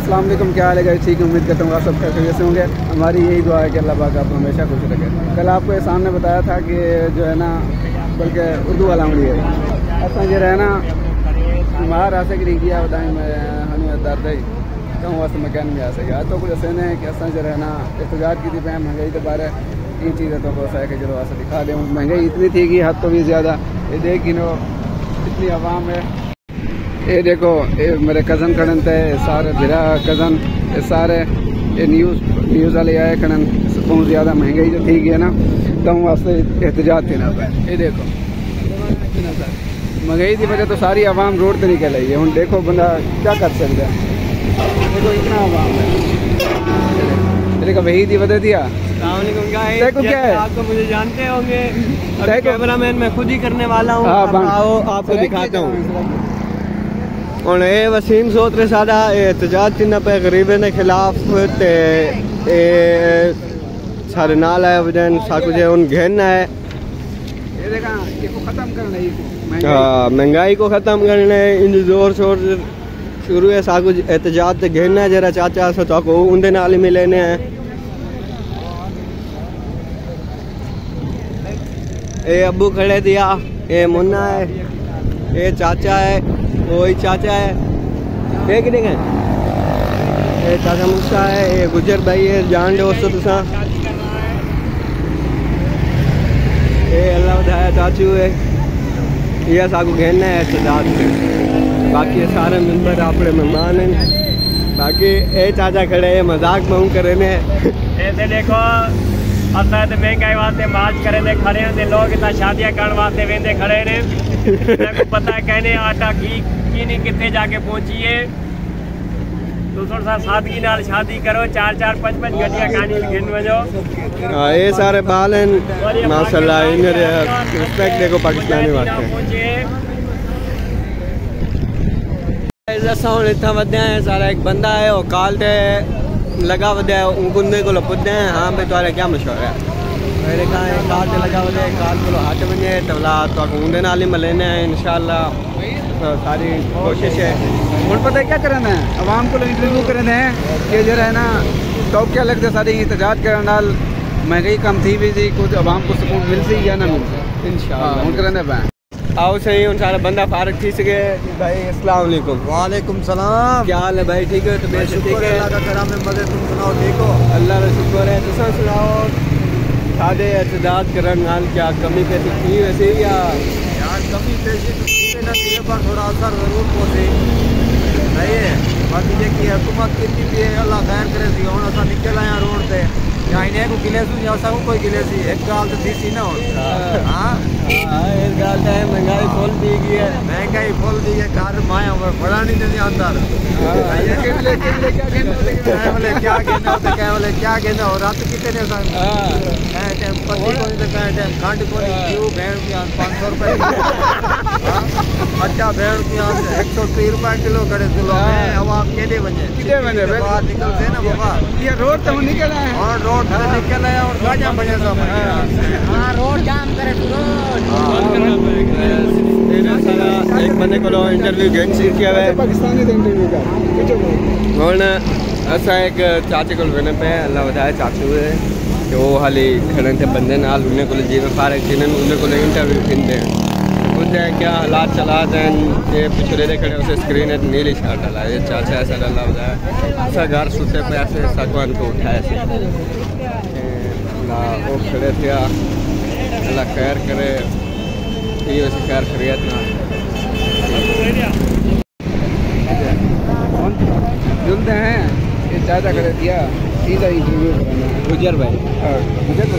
अस्सलाम वालेकुम, क्या हाल है गाइस? ठीक है, उम्मीद करता हूँ आप सब खैरियत से होंगे। हमारी यही दुआ है कि अल्लाह पाक आपको हमेशा खुश रखे। कल आपको ये सामने बताया था कि जो है ना, बल्कि उर्दू वाला उंगली है असा जो है ना मार आ सक गया बताएं मैं हमें दर्द है कहूँ वास्ते मकान में आ सके। तो कुछ ऐसे ने कि असा जो है ना एहतजाज की थी पे महंगाई के बारे ये चीज़ें तो बहुत है कि चलो ऐसा दिखा दें। महंगाई इतनी थी कि हद तो भी ज़्यादा। ये देख गिनो इतनी आवाम है। ये देखो ये मेरे कज़न खड़न थे सारे बिरा कज़न ये सारे ये न्यूज़ वाले आए खड़न। बहुत ज़्यादा महंगाई जो थी गई ना तो वास्ते एहतजाज थे ना पे। ये देखो महंगाई की वजह तो सारी आवाम रोड पर निकल आई है। हूँ देखो बंदा क्या कर सकता है। देखो इतना आवाम है। देखो वही की वजह दिया देखो क्या है। आप तो मुझे जानते होंगे, कैमरामैन मैं खुद ही करने वाला हूँ। आओ आपको दिखाता हूँ। और ये वसीम सोतरे सादा एहतजाज तिना पे गरीबे के खिलाफ ते सारे नाल आए वजन साकुछ उन घेरना है। ये देखा इसको खत्म करना है। हाँ महंगाई को ख़त्म करना है। इन जोर शोर शुरू है साकुछ एहतजाज ते घेरना है। जरा चाचा से तो उनके नाल ही मिलेने हैं। ये अब्बू खड़े दिया, ये मुन्ना है, ये चाचा है, वही चाचा है। ये कितने ये चाचा मुस्सा है, ये गुजर भाई है जान दो तुसा। ये अल्लाह बताया चाचू है। ये साकू घेरना है एहतजाज से। बाकी ये सारे मेंबर अपने मेहमान हैं। बाकी ये चाचा खड़े है मजाक में करे ने। ऐसे देखो असा तो महंगाई वास्ते मार्च करे खड़े हैं। लोग इतना शादियां करने वास्ते वेंदे खड़े ने। को पता है कहने आटा की नहीं कितने जाके पहुंची है। तो थोड़ा सा सादगी नाल शादी करो। 4-4 5-5 गड्डियां कहानी गिन वजो। ये सारे बाल हैं माशाल्लाह। इन्हें रिस्पेक्ट देखो पाकिस्तानी वास्ते। इतना वध्या है सारा एक बंदा है वो काल लगा वध्या उनकुंदे को पुदे हैं। हाँ भाई तुम्हारे क्या मशहूर है मेरे कहा है काल लगा वध्या काल को हाथ बने तबला तो उनके नाल ही मिलेने हैं इंशाल्लाह। सारी कोशिश है। हूँ पता क्या करना है आवाम को इंटरव्यू करना है कि जो है ना तो क्या लगता सारी एहतजाज करने नाल महंगाई कम थी भी थी कुछ आवाम को सुकून मिल सी या ना मिल सी इंशाल्लाह हूँ करना पाए। आओ सही उन सारा बंदा फारग थी सके भाई। अस्सलाम वालेकुम। वालेकुम सलाम। क्या हाल है भाई? ठीक है तो बेस ठीक है अल्लाह का करम है। मजे तुम सुनाओ ठीक हो? अल्लाह का शुक्र है। तुसा सुनाओ सादे एहतजाज करन नाल क्या कमी पेशी थी वैसे या यार कमी पेशी तो थी ना थी पर थोड़ा असर जरूर पहुंचे नहीं है। बाकी देखिए हुकूमत कितनी भी है अल्लाह खैर करे सी। हम असा निकल आया रोड पे या इन्हें को गिले सू या सब कोई गिले सी एक गाल तो थी सी ना हो। हां एक गाल है महंगाई फुल दी गई है। महंगाई फुल दी है। घर माया बड़ा नहीं देने अंदर। ये केले क्या कहने क्या कहना होता क्या बोले क्या कहना हो रात कितने सर टाइम पति को तो टाइम खंड को क्यों भेड़ की 500 रुपए अच्छा भेड़ की 130 रुपए किलो करे किलो में आवाम केले बने बाहर निकलते ना बाबा। ये रोड तो निकल आए और रोड से निकल आया और गाजा बने सब। हां रोड जाम करे एक बंदे को इंटरव्यू गेन सीट किया है पाकिस्तानी इंटरव्यू का और ऐसा एक चाचे को वेने पे अल्लाह बताया चाचू है कि वो हाली खड़े थे बंदे नाल उन्हें को जी में फारग थी उन्हें को इंटरव्यू खिंदे खुद है क्या हालात चला दें। ये पिछले दे खड़े उसे स्क्रीन है नीली शार्ट डाला ये चाचा ऐसा अल्लाह बताया ऐसा घर सुते पे ऐसे सागवान को उठाया से अल्लाह वो खड़े थे अल्लाह खैर करे ये वैसे खैर खरीत ना जुलते हैं। ये चाचा करे दिया सीधा इंटरव्यू कराना गुजर भाई गुजर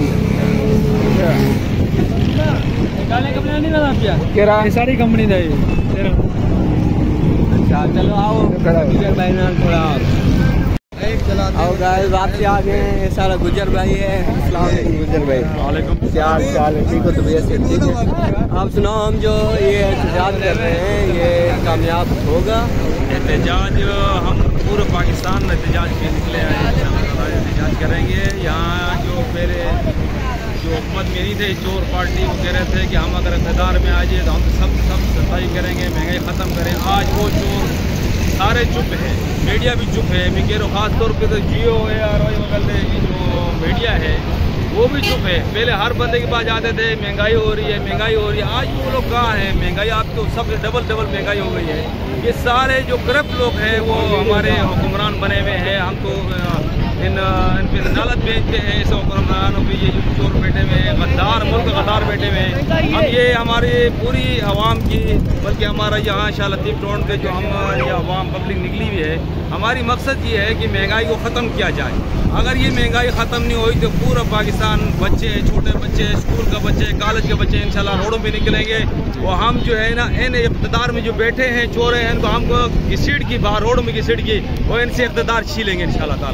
सारी कंपनी था ये। अच्छा चलो आओ गुजर भाई ना थोड़ा आओ गाइस वापसी आ गए। ये सारा गुजर भाई है। अस्सलाम वालेकुम गुजर भाई। वालेकुम। क्या हाल है? ठीक हो? तबीयत से ठीक है? आप सुनाओ हम जो ये एहतजाज कर रहे हैं ये कामयाब होगा? एहतजाज हम पूरे पाकिस्तान में एहतजाज के निकले हैं। एहतजाज करेंगे। यहाँ जो मेरे जो हुकूमत में नहीं थे चोर पार्टी वो कह रहे थे कि हम अगर इक़्तिदार में आ जाए तो हम सब सफाई करेंगे महंगाई ख़त्म करें। आज वो चोर सारे चुप है, मीडिया भी चुप है। मैं कह रहा हूँ खास तौर पे तो जियो है और वगैरह की जो मीडिया है वो भी चुप है। पहले हर बंदे के पास जाते थे महंगाई हो रही है, महंगाई हो रही है। आज वो लोग कहाँ हैं? महंगाई आप तो सबसे डबल महंगाई हो गई है। ये सारे जो करप्ट लोग हैं वो हमारे हुक्मरान बने हुए हैं। हम तो इन पे अदालत भेजते हैं इस हुक्मरानों पे, ये जो चोर बैठे हुए हैं, गद्दार, मुल्क गद्दार बैठे हुए हैं। हम ये हमारी पूरी आवाम की, बल्कि हमारा यहाँ शाह लतीफ़ रोड पे जो हम ये आवाम पब्लिक निकली हुई है, हमारी मकसद ये है कि महंगाई को ख़त्म किया जाए। अगर ये महंगाई ख़त्म नहीं हुई तो पूरा पाकिस्तान, बच्चे, छोटे बच्चे, स्कूल का बच्चे, कॉलेज के बच्चे इंशाल्लाह रोडों पे निकलेंगे। और हम जो है ना इन इक़्तिदार में जो बैठे हैं चोर हैं, इनको हमको घसीट की बाहर रोड में घसीट की और इनसे इक़्तिदार छीलेंगे इंशाल्लाह ताला।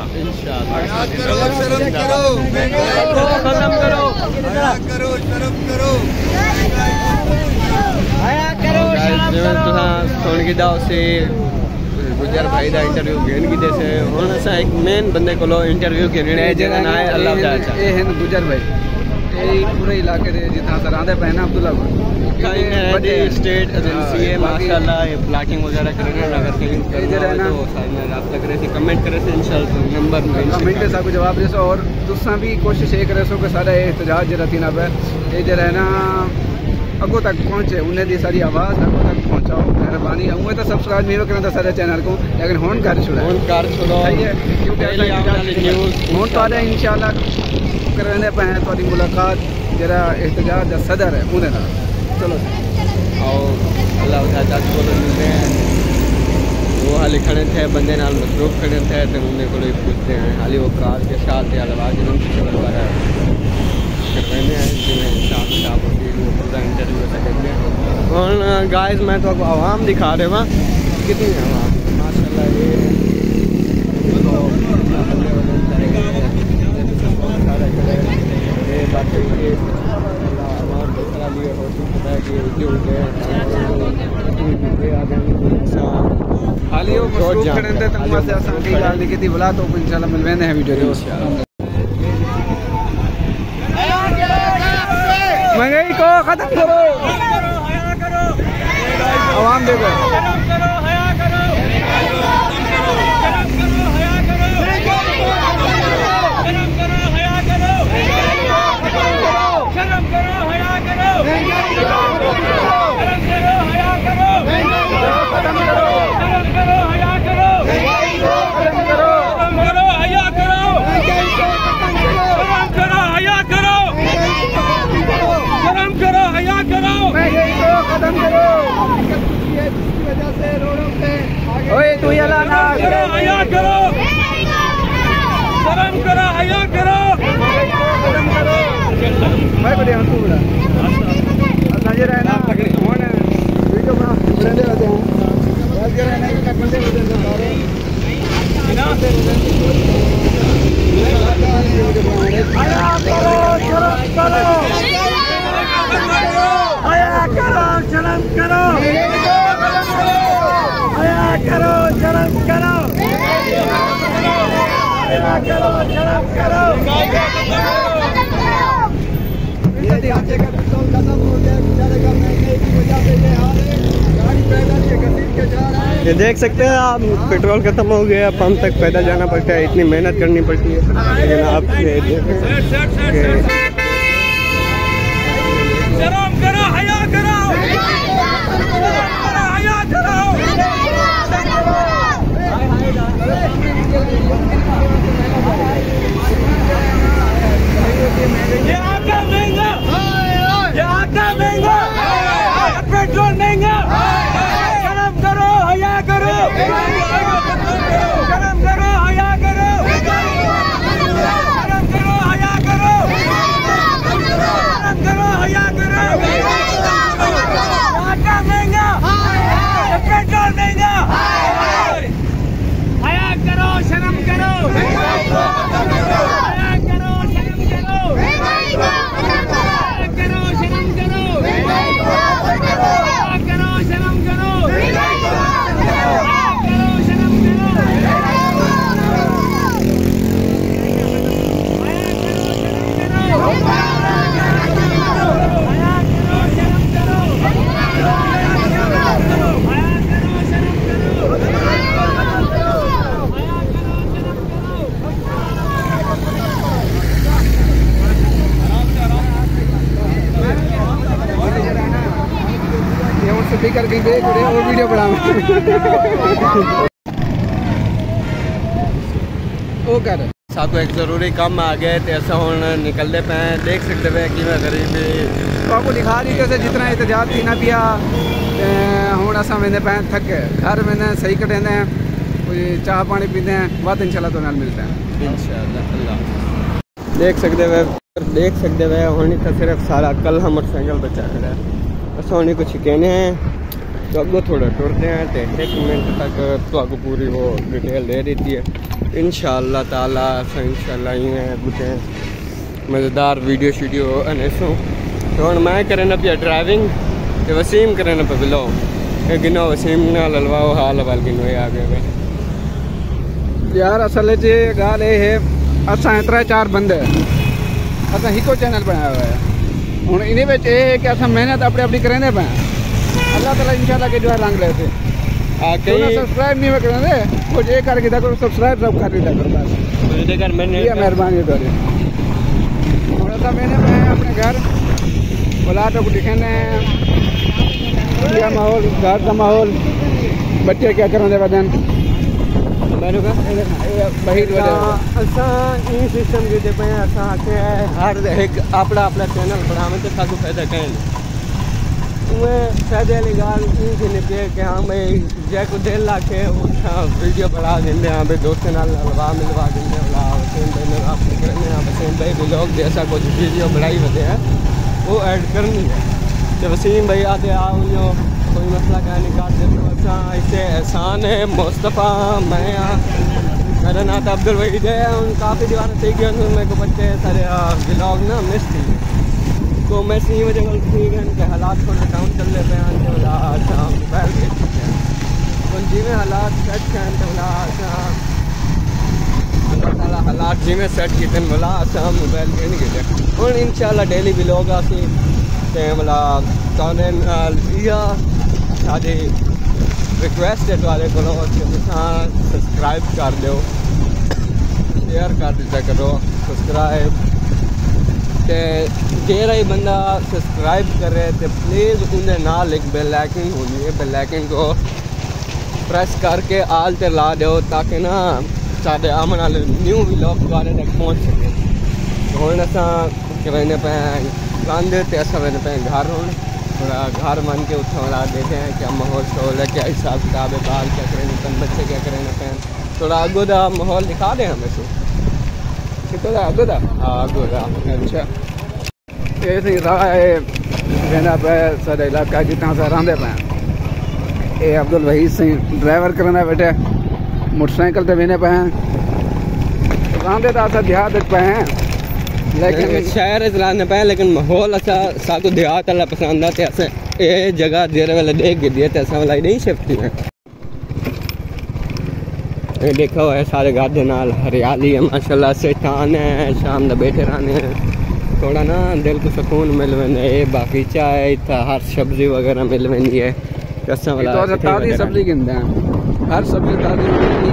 गुजर भाई दा इंटरव्यू घेन की जैसे हुन असां एक मेन बंदे को इंटरव्यू घेने है जगह ना है अल्लाह ताला ए हैं गुजर भाई ए पूरे इलाके दे जितना सरांदे पे ना अब्दुल्ला काई है स्टेट एजेंसी है माशाल्लाह। ये प्लाटिंग वगैरह करने अगर कहीं करना है तो साइड में राब्ता करे थे, कमेंट करे थे इंशाल्लाह नंबर में कमेंट के साथ जवाब दे सो। और तुसा भी कोशिश ये करे सो कि सारा एहतजाज जरा थी ना पे ये जरा है ना अगो तक पहुँचे, उन्हें दी सारी आवाज़ अगो तक पहुँचाओ मेहरबानी। उहे तो सब्सक्राइब नहीं करना सारे चैनल को, लेकिन होन कर छोड़ा सही है क्योंकि हूँ तो इंशाल्लाह करने पे हैं थोड़ी मुलाकात जरा एहतजाज का सदर है उन्हें ना चलो और अल्लाह ताला को मिलते हैं। वो हाली खड़े थे बंदे नाल मसरूफ खड़े थे तो उन्हें को पूछते हैं हाली वो कार के साथ या आवाज़ उनकी चल रहा है करने हैं जिन्हें साफ साफ होती है पूरा इंटरव्यू करेंगे। और गाइस मैं तो आवाम दिखा रहे वहाँ कितनी है आवाम माशाल्लाह। ये बातें ये आवाम को करा लिए होती पता है कि उद्योग है हाली वो मसरूफ खड़े थे तो वहाँ से आसान की गाल लिखी थी बोला तो इंशाल्लाह मिलवेंदे हैं वीडियो महंगाई को खत्म करो, आवाम देखो तू हया करो, शर्म करो, हया करो, मैं को ध्यान तू बोला नजर है ना कौन है वीडियो बना बंदे होते हैं बात कर रहे हैं कि बंदे होते हैं सारे बिना से हया करो, शर्म करो, हया करो, शर्म करो, हया करो, शर्म करो, हया करो, शर्म करो। पेट्रोल खत्म हो गया बेचारे का महंगाई की वजह से ये हाल है। गाड़ी पैदल ये घसीट के जा रहा है। ये देख सकते हैं आप पेट्रोल खत्म हो गया, पंप तक पैदल जाना पड़ता है, इतनी मेहनत करनी पड़ती है। लेकिन आप शर्म करो, हया करो, हया करो। ये आटा महंगा, ये आटा महंगा, पेट्रोल महंगा। शर्म करो, हया करो, शर्म करो, हया करो, शर्म करो, हया करो, शर्म करो, हया करो। आटा महंगा, पेट्रोल महंगा। कहीं देख रहे हो वीडियो बना वो कर साको एक जरूरी काम आ गए तो ऐसा होने निकलते पे देख सकते पे कि मैं गरीबी तो आपको दिखा दी कैसे जितना एहतजाज थी ना पिया हूँ असा मैंने पैन थक गए घर मैंने सही कटेंदे हैं कोई चाह पानी पीते हैं बात इंशाल्लाह तो नाल मिलते हैं इंशाल्लाह अल्लाह। देख सकते हुए होनी तो सिर्फ सारा कल हम मोटरसाइकिल पर चढ़ रहे हैं बस होनी कुछ कहने हैं तो अगो थोड़ा टुरते हैं तो 1 मिनट तक तो आपको पूरी वो डिटेल दे देती है इंशाल्लाह ताला। इंशाल्लाह यूँ बुते मज़ेदार वीडियो शीडियो अनेसों तो हम मैं करना पिया ड्राइविंग तो वसीम करना पे बिलो गिनो वसीम ना ललवाओ हाल वाल गिनो आ गए यार असल गाल ये है असा 3-4 बंदे असा हिको चैनल बनाया हुआ है हूँ इन ये कि असा मेहनत अपनी अपनी करेंदे पे अल्लाह ताला इंशाल्लाह के जो है रंग लेते कई सब्सक्राइब नहीं करेंदे कुछ ये करके देखो सब्सक्राइब सब कर दिया करो बस मैंने मेहरबानी थोड़ी थोड़ा सा मैंने मैं अपने घर बुलाटो को दिखाने माहौल घर का माहौल बच्चे क्या करेंगे बदन सिस्टम देते पे हर एक अपना अपना चैनल बढ़ावे तो साकू फायदा कहें फायदे वाली गाल पे कि हाँ भाई जै को दिल लाके वीडियो बढ़ा देंगे हाँ भाई दोस्तों हलवा मिलवा देंगे वसीम भाई ने वसीम भाई भी लोग जैसा कुछ वीडियो बढ़ाई वजह है वो ऐड करनी है तो वसीम भाई आते आओ कोई मसला क्या नहीं काट देते इससे एहसान है मुस्तफ़ा मैं मेरा नाम तो अब्दुल वहीद है काफ़ी दीवार थी गए मेरे को बच्चे सारे व्लॉग ना मिस थी तो मैं सी वजह ठीक है इनके हालात थोड़े डाउन चल रहे हैं मोबाइल के जिमें हालात सेट हैं हालात जिमें सेट कितने बोला असा मोबाइल के नहीं गिरे और इंशाल्लाह डेली व्लॉग आसी ते बोला सारी रिक्वेस्ट है तुम्हारे को सब्सक्राइब कर दो शेयर कर दिता करो सब्सक्राइब ते जेरा ही बंदा सब्सक्राइब करे तो प्लीज़ उन्हें ना लिख बेल आइकन होनी है बेल आइकन को प्रेस करके आल ते ला दो ताकि ना साढ़े आमन वाले न्यू व्लॉग वाले तक पहुँच सके हूँ असा कहने पे गांधे ते असा मैंने पे घर हूँ थोड़ा घर मान के उठा वाला देखे हैं क्या माहौल शोल है क्या हिसाब किताब है बाल क्या करें पेन बच्चे क्या करें पेन थोड़ा आगो दा माहौल दिखा दें हमें से कितना आगो दा आगो दा अच्छा ये सही रहा है कहना पे सारे इलाका जितना सा रहते पे ये अब्दुल वहीद सिंह ड्राइवर करना बैठे मोटरसाइकिल पे बहने पे हैं रहते तो असा देहात पे हैं लेकिन शहर चलाने पे लेकिन माहौल अच्छा साको देहात वाला पसंद आते ऐसे ये जगह देर वाले देख के दिए तो ऐसा वाला नहीं शिफ्ट है ये देखो है सारे घर के नाल हरियाली है माशाल्लाह से शान है शाम का बैठे रहने थोड़ा ना दिल को सुकून मिल वेंदे बाकी चाय इतना हर सब्जी वगैरह मिल वेंदी है ऐसा वाला तो ताज़ी सब्जी गिनते हैं हर सब्जी ताज़ी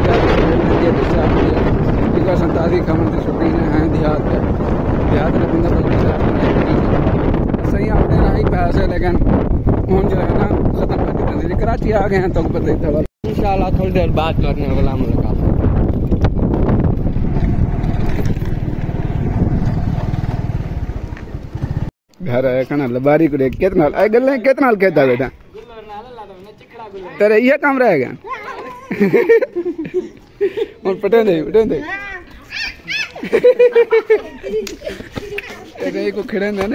ताज़ी खाने के शौकीन हैं देहात में बंदा सही अपने ना ही पैसे लेकिन हूँ जो है ना खत्म कर दी कराची आ गए हैं तो पता ही था इंशाल्लाह थोड़ी देर बात करने वाला मुलाकात घर आया कना लबारी को देख कितना आई गल कितना कहता बेटा तेरे ये काम रहेगा और पटे नहीं को खड़े ने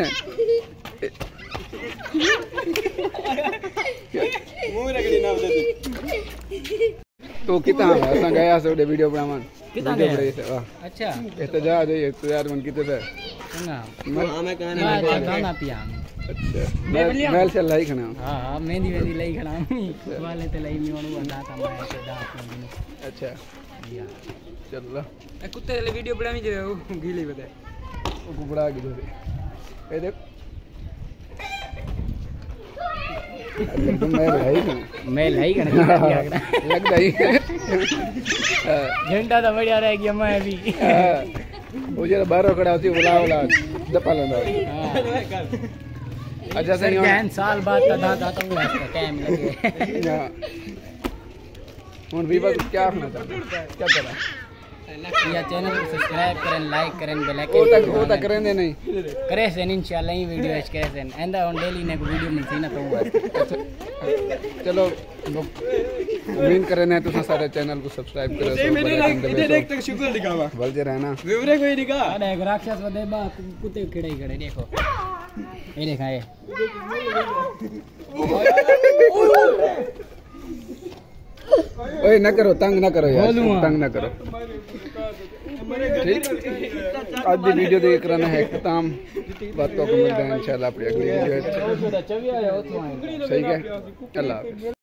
तो कितना असा गया से वीडियो बनावन कितना गया अच्छा एहतजाज है यार मन किते से हमें खाना पिया अच्छा मैं से लाई खाना हां मेहंदी लाई खाना वाले ते लाई नहीं वणु बंदा था मैं से दा अच्छा चलो ए कुत्ते ले वीडियो बनावी जे गीली बता वो बड़ा गिलो ए देख मैं लाई करना लगता ही झंडा तो बढ़िया रहेगी मैं अभी वो जरा बाहर खड़ा होती बुला दपा लेना अच्छा सही हो साल बाद था टाइम लगे हूँ भी बस क्या आखना चाहते क्या करा या चैनल को सब्सक्राइब करें लाइक करें बेल वो तक करेंगे नहीं करे से इंशाल्लाह ये वीडियो एच करे से एंदा ऑन डेली ने वीडियो मिलती ना तो चलो उम्मीद करें ना तुम सारे चैनल को सब्सक्राइब करो शुक्र दिखावा बोल जे रहना विवरे कोई दिखा अरे एक राक्षस वदे बा कुत्ते खड़े खड़े देखो ये देखा ये ओए न करो तंग न करो यार तंग न करो ठीक आज की वीडियो देख रहा है खत्म बातों को मिलते हैं इंशाल्लाह अपनी अगली वीडियो सही है अल्लाह।